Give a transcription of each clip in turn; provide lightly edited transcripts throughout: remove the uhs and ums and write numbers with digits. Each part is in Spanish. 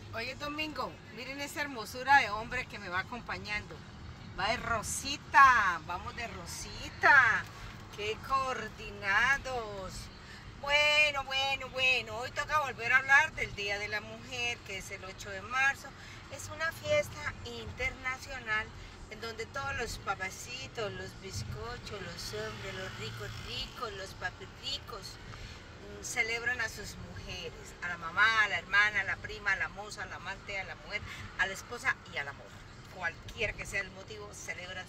Hoy es domingo, miren esa hermosura de hombre que me va acompañando. Va de Rosita, vamos de Rosita. ¡Qué coordinados! Bueno, hoy toca volver a hablar del Día de la Mujer, que es el 8 de marzo. Es una fiesta internacional en donde todos los papacitos, los bizcochos, los hombres, los ricos, los papirricos, celebran a sus mujeres, a la mamá, a la hermana, a la prima, a la moza, a la amante, a la mujer, a la esposa y al amor. Cualquiera que sea el motivo, celebran.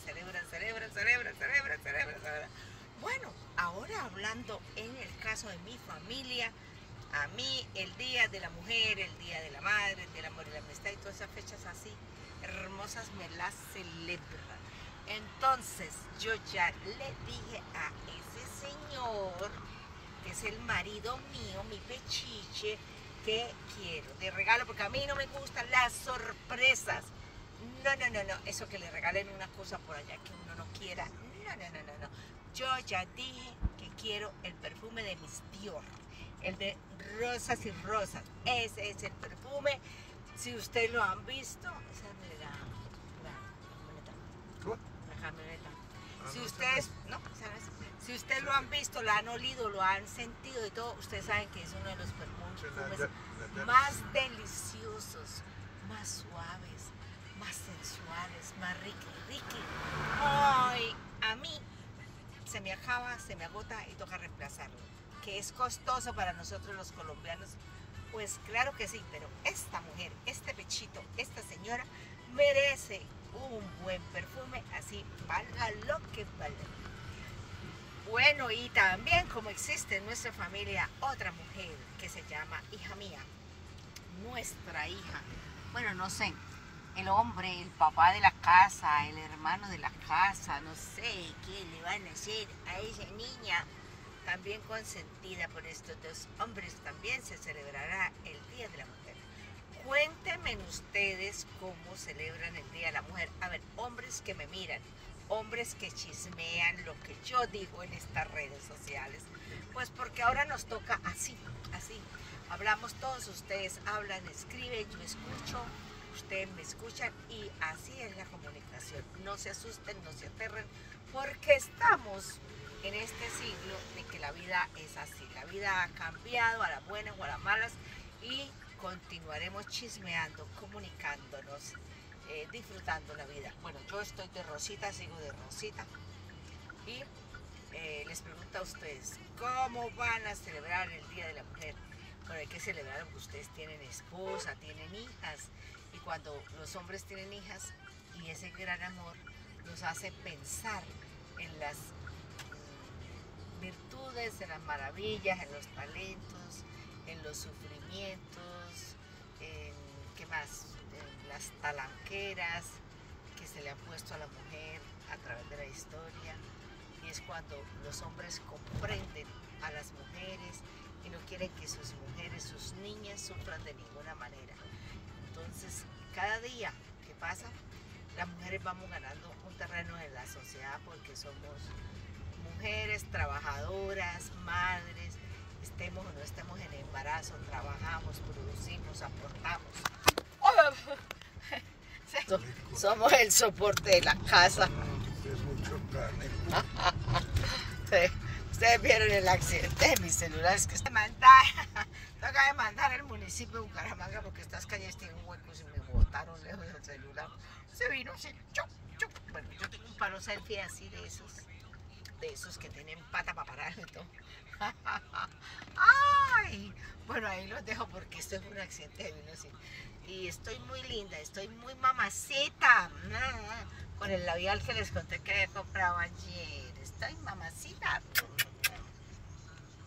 Bueno, ahora hablando en el caso de mi familia, a mí el Día de la Mujer, el Día de la Madre, el Día del Amor y la Amistad y todas esas fechas así hermosas me las celebran. Entonces yo ya le dije a ese señor, que es el marido mío, mi pechiche, que quiero de regalo, porque a mí no me gustan las sorpresas. No, eso que le regalen una cosa por allá que uno no quiera. No. Yo ya dije que quiero el perfume de Miss Dior, el de Rosas y Rosas. Ese es el perfume. Si ustedes lo han visto, esa es la camioneta. Si ustedes, si ustedes lo han visto, lo han olido, lo han sentido y todo, ustedes saben que es uno de los perfumes más deliciosos, más suaves, más sensuales, más riqui. Ay, a mí se me acaba, se me agota y toca reemplazarlo. Que es costoso para nosotros los colombianos, pues claro que sí, pero esta mujer, este pechito, esta señora merece un buen perfume, así valga lo que valga. Bueno, y también como existe en nuestra familia otra mujer que se llama hija mía, nuestra hija, bueno, no sé, el hombre, el papá de la casa, el hermano de la casa, no sé qué le van a hacer a esa niña, también consentida por estos dos hombres. También se celebrará el Día de la Mujer. Cuéntenme ustedes cómo celebran el Día de la Mujer. A ver, hombres que me miran, hombres que chismean lo que yo digo en estas redes sociales, pues porque ahora nos toca así. Hablamos todos, ustedes hablan, escriben, yo escucho, ustedes me escuchan y así es la comunicación. No se asusten, no se aterren, porque estamos en este siglo de que la vida es así. La vida ha cambiado a las buenas o a las malas y continuaremos chismeando, comunicándonos, disfrutando la vida. Bueno, yo estoy de Rosita, sigo de Rosita y les pregunto a ustedes, ¿cómo van a celebrar el Día de la Mujer? Bueno, hay que celebrar porque ustedes tienen esposa, tienen hijas, y cuando los hombres tienen hijas y ese gran amor los hace pensar en las virtudes, en las maravillas, en los talentos, en los sufrimientos, en ¿qué más? En las talanqueras que se le han puesto a la mujer a través de la historia. Y es cuando los hombres comprenden a las mujeres y no quieren que sus mujeres, sus niñas sufran de ninguna manera. Entonces, cada día que pasa, las mujeres vamos ganando un terreno en la sociedad porque somos mujeres trabajadoras, madres, estemos o no estemos en embarazo, trabajamos, producimos, aportamos. Somos el soporte de la casa. Ustedes vieron el accidente de mis celulares que toca demandar al municipio de Bucaramanga porque estas calles tienen huecos y me botaron lejos del celular. Se vino así, Bueno, yo tengo un palo selfie así de esos que tienen pata para parar y todo. Ay, bueno, ahí los dejo porque esto es un accidente de vino así. Y estoy muy linda, estoy muy mamacita. Con el labial que les conté que había comprado ayer. Estoy mamacita.